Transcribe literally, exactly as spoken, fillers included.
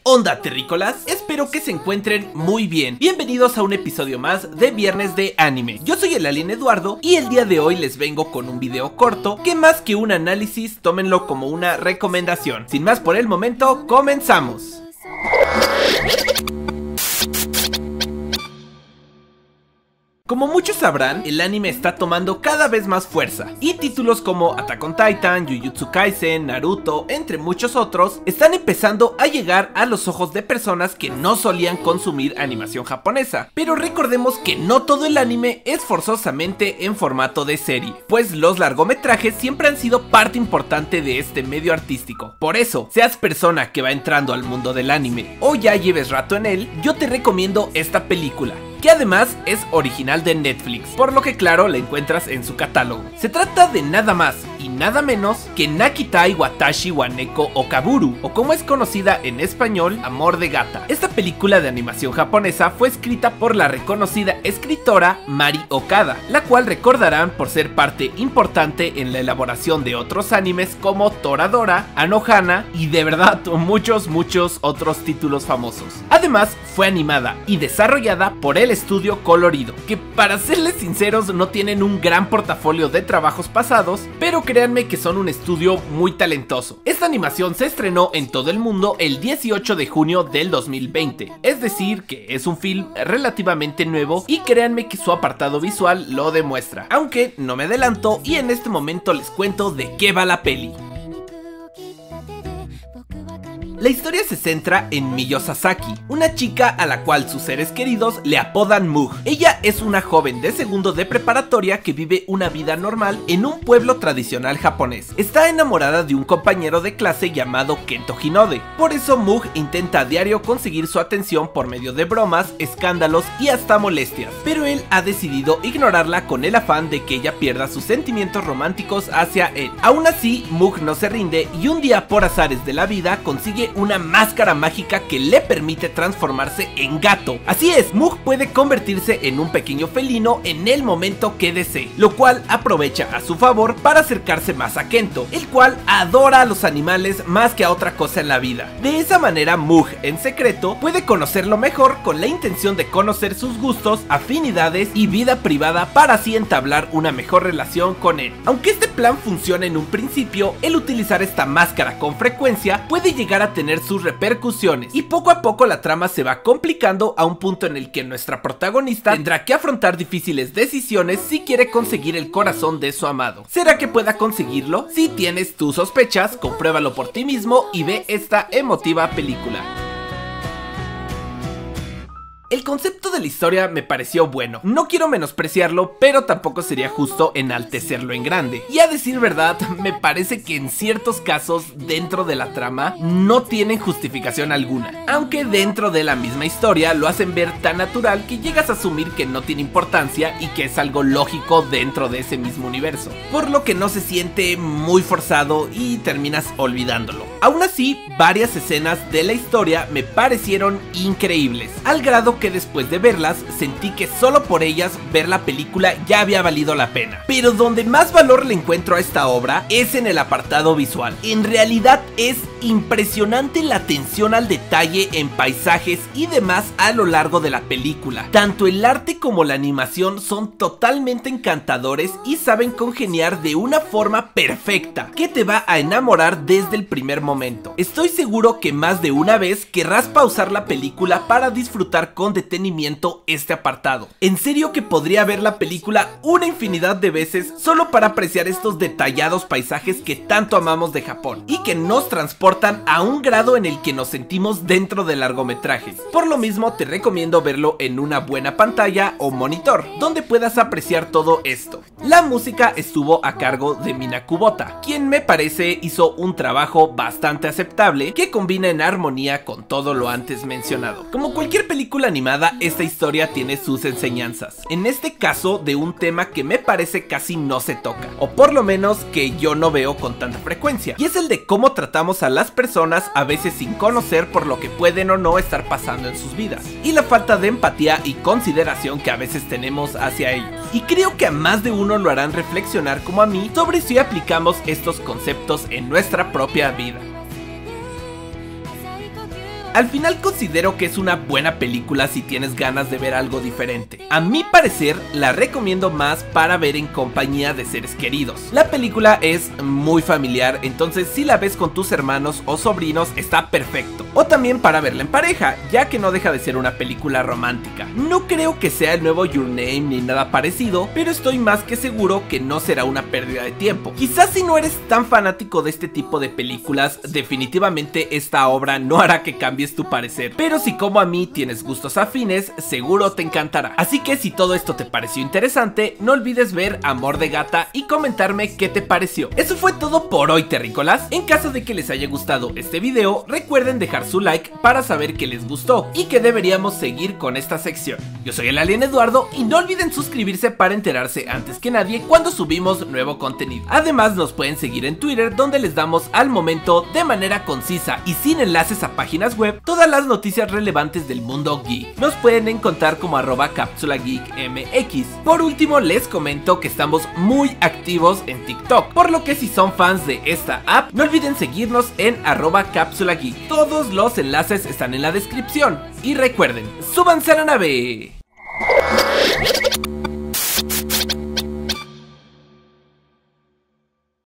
onda terrícolas? Espero que se encuentren muy bien. Bienvenidos a un episodio más de Viernes de Anime. Yo soy el Alien Eduardo y el día de hoy les vengo con un video corto que más que un análisis, tómenlo como una recomendación. Sin más por el momento, comenzamos. Como muchos sabrán, el anime está tomando cada vez más fuerza, y títulos como Attack on Titan, Jujutsu Kaisen, Naruto, entre muchos otros, están empezando a llegar a los ojos de personas que no solían consumir animación japonesa. Pero recordemos que no todo el anime es forzosamente en formato de serie, pues los largometrajes siempre han sido parte importante de este medio artístico. Por eso, seas persona que va entrando al mundo del anime o ya lleves rato en él, yo te recomiendo esta película, que además es original de Netflix, por lo que claro la encuentras en su catálogo. Se trata de nada más y nada menos que Nakitai Watashi wa Neko Okaburu, o como es conocida en español, Amor de Gata. Esta película de animación japonesa fue escrita por la reconocida escritora Mari Okada, la cual recordarán por ser parte importante en la elaboración de otros animes como Toradora, Anohana y de verdad muchos muchos otros títulos famosos. Además fue animada y desarrollada por el estudio Colorido, que para serles sinceros no tienen un gran portafolio de trabajos pasados, pero créanme que son un estudio muy talentoso. Esta animación se estrenó en todo el mundo el dieciocho de junio del dos mil veinte, es decir que es un film relativamente nuevo y créanme que su apartado visual lo demuestra, aunque no me adelanto y en este momento les cuento de qué va la peli. La historia se centra en Miyo Sasaki, una chica a la cual sus seres queridos le apodan Mug. Ella es una joven de segundo de preparatoria que vive una vida normal en un pueblo tradicional japonés. Está enamorada de un compañero de clase llamado Kento Hinode. Por eso Mug intenta a diario conseguir su atención por medio de bromas, escándalos y hasta molestias, pero él ha decidido ignorarla con el afán de que ella pierda sus sentimientos románticos hacia él. Aún así, Mug no se rinde y un día por azares de la vida consigue una máscara mágica que le permite transformarse en gato. Así es, Mug puede convertirse en un pequeño felino en el momento que desee, lo cual aprovecha a su favor para acercarse más a Kento, el cual adora a los animales más que a otra cosa en la vida. De esa manera Mug, en secreto, puede conocerlo mejor con la intención de conocer sus gustos, afinidades y vida privada para así entablar una mejor relación con él. Aunque este plan funciona en un principio, el utilizar esta máscara con frecuencia puede llegar a tener sus repercusiones y poco a poco la trama se va complicando a un punto en el que nuestra protagonista tendrá que afrontar difíciles decisiones si quiere conseguir el corazón de su amado. ¿Será que pueda conseguirlo? Si tienes tus sospechas, compruébalo por ti mismo y ve esta emotiva película. El concepto de la historia me pareció bueno, no quiero menospreciarlo, pero tampoco sería justo enaltecerlo en grande. Y a decir verdad, me parece que en ciertos casos dentro de la trama no tienen justificación alguna, aunque dentro de la misma historia lo hacen ver tan natural que llegas a asumir que no tiene importancia y que es algo lógico dentro de ese mismo universo, por lo que no se siente muy forzado y terminas olvidándolo. Aún así, varias escenas de la historia me parecieron increíbles, al grado que que después de verlas sentí que solo por ellas ver la película ya había valido la pena. Pero donde más valor le encuentro a esta obra es en el apartado visual. En realidad es impresionante la atención al detalle en paisajes y demás a lo largo de la película. Tanto el arte como la animación son totalmente encantadores y saben congeniar de una forma perfecta que te va a enamorar desde el primer momento. Estoy seguro que más de una vez querrás pausar la película para disfrutar con detenimiento este apartado. En serio que podría ver la película una infinidad de veces solo para apreciar estos detallados paisajes que tanto amamos de Japón y que nos transportan a un grado en el que nos sentimos dentro del largometraje. Por lo mismo te recomiendo verlo en una buena pantalla o monitor donde puedas apreciar todo esto. La música estuvo a cargo de Mina Kubota, quien me parece hizo un trabajo bastante aceptable que combina en armonía con todo lo antes mencionado. Como cualquier película animada, esta historia tiene sus enseñanzas, en este caso de un tema que me parece casi no se toca, o por lo menos que yo no veo con tanta frecuencia, y es el de cómo tratamos a las personas a veces sin conocer por lo que pueden o no estar pasando en sus vidas, y la falta de empatía y consideración que a veces tenemos hacia ellos. Y creo que a más de uno lo harán reflexionar como a mí sobre si aplicamos estos conceptos en nuestra propia vida. Al final considero que es una buena película si tienes ganas de ver algo diferente. A mi parecer, la recomiendo más para ver en compañía de seres queridos. La película es muy familiar, entonces si la ves con tus hermanos o sobrinos está perfecto. O también para verla en pareja, ya que no deja de ser una película romántica. No creo que sea el nuevo Your Name ni nada parecido, pero estoy más que seguro que no será una pérdida de tiempo. Quizás si no eres tan fanático de este tipo de películas, definitivamente esta obra no hará que cambies tu parecer, pero si como a mí tienes gustos afines, seguro te encantará. Así que si todo esto te pareció interesante, no olvides ver Amor de Gata y comentarme qué te pareció. Eso fue todo por hoy, terrícolas. En caso de que les haya gustado este video, recuerden dejar su like para saber que les gustó y que deberíamos seguir con esta sección. Yo soy el Alien Eduardo y no olviden suscribirse para enterarse antes que nadie cuando subimos nuevo contenido. Además nos pueden seguir en Twitter, donde les damos al momento, de manera concisa y sin enlaces a páginas web, todas las noticias relevantes del mundo geek. Nos pueden encontrar como arroba cápsula geek mx. Por último les comento que estamos muy activos en TikTok, por lo que si son fans de esta app, no olviden seguirnos en arroba cápsula geek. Todos los enlaces están en la descripción. Y recuerden, súbanse a la nave.